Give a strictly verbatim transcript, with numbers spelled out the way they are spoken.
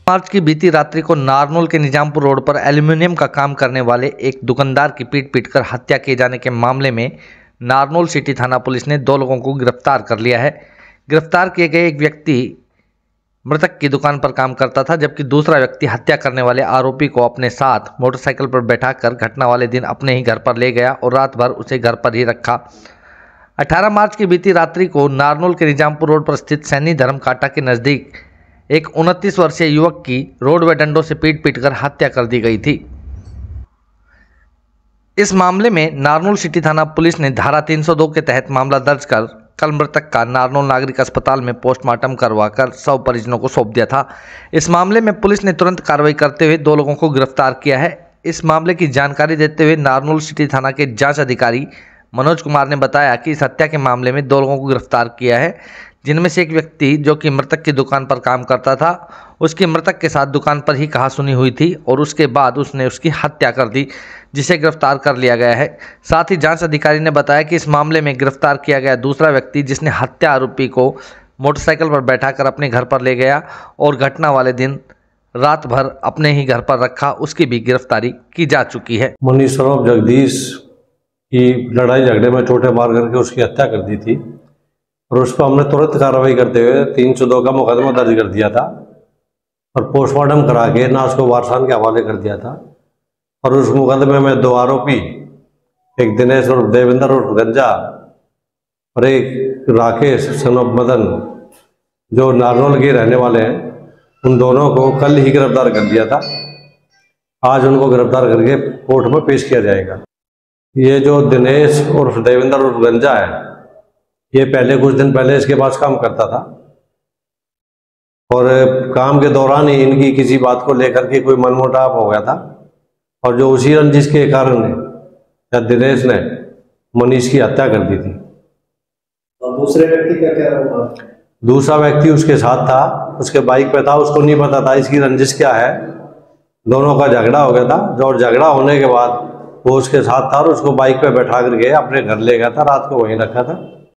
मार्च की बीती रात्रि को नारनौल के निजामपुर रोड पर एल्यूमिनियम का काम करने वाले एक दुकानदार की पीट पीटकर हत्या किए जाने के मामले में नारनौल सिटी थाना पुलिस ने दो लोगों को गिरफ्तार कर लिया है। गिरफ्तार किए गए एक व्यक्ति मृतक की दुकान पर काम करता था, जबकि दूसरा व्यक्ति हत्या करने वाले आरोपी को अपने साथ मोटरसाइकिल पर बैठाकर घटना वाले दिन अपने ही घर पर ले गया और रात भर उसे घर पर ही रखा। अठारह मार्च की बीती रात्रि को नारनौल के निजामपुर रोड पर स्थित सैनी धर्म कांटा के नज़दीक एक उनतीस वर्षीय युवक की रोड व डंडों से पीट पीट कर हत्या कर दी गई थी। इस मामले में नारनौल सिटी थाना पुलिस ने धारा तीन सौ दो के तहत मामला दर्ज कर कल मृतक का नारनौल नागरिक अस्पताल में पोस्टमार्टम करवाकर शव परिजनों को सौंप दिया था। इस मामले में पुलिस ने तुरंत कार्रवाई करते हुए दो लोगों को गिरफ्तार किया है। इस मामले की जानकारी देते हुए नारनौल सिटी थाना के जांच अधिकारी मनोज कुमार ने बताया कि इस हत्या के मामले में दो लोगों को गिरफ्तार किया है, जिनमें से एक व्यक्ति जो कि मृतक की दुकान पर काम करता था, उसकी मृतक के साथ दुकान पर ही कहासुनी हुई थी और उसके बाद उसने उसकी हत्या कर दी, जिसे गिरफ्तार कर लिया गया है। साथ ही जांच अधिकारी ने बताया कि इस मामले में गिरफ्तार किया गया दूसरा व्यक्ति, जिसने हत्या आरोपी को मोटरसाइकिल पर बैठाकर अपने घर पर ले गया और घटना वाले दिन रात भर अपने ही घर पर रखा, उसकी भी गिरफ्तारी की जा चुकी है। मनीष सौरभ जगदीश की लड़ाई झगड़े में चोटें मार करके उसकी हत्या कर दी थी और उस पर हमने तुरंत कार्रवाई करते हुए तीन सौ दो का मुकदमा दर्ज कर दिया था और पोस्टमार्टम करा के ना उसको वारसान के हवाले कर दिया था। और उस मुकदमे में दो आरोपी, एक दिनेश और देवेंद्र और गंजा और एक राकेश सनोप मदन जो नारनौल के रहने वाले हैं, उन दोनों को कल ही गिरफ्तार कर दिया था। आज उनको गिरफ्तार करके कोर्ट में पेश किया जाएगा। ये जो दिनेश और देवेंद्र और गंजा है, ये पहले कुछ दिन पहले इसके पास काम करता था और काम के दौरान ही इनकी किसी बात को लेकर के कोई मनमुटाव हो गया था और जो उसी रंजिश के कारण या दिनेश ने मनीष की हत्या कर दी थी। और दूसरे व्यक्ति का क्या हुआ? दूसरा व्यक्ति उसके साथ था, उसके बाइक पे था, उसको नहीं पता था इसकी रंजिश क्या है। दोनों का झगड़ा हो गया था जो और झगड़ा होने के बाद वो उसके साथ था और उसको बाइक पे बैठा कर गए अपने घर ले गया था, रात को वहीं रखा था।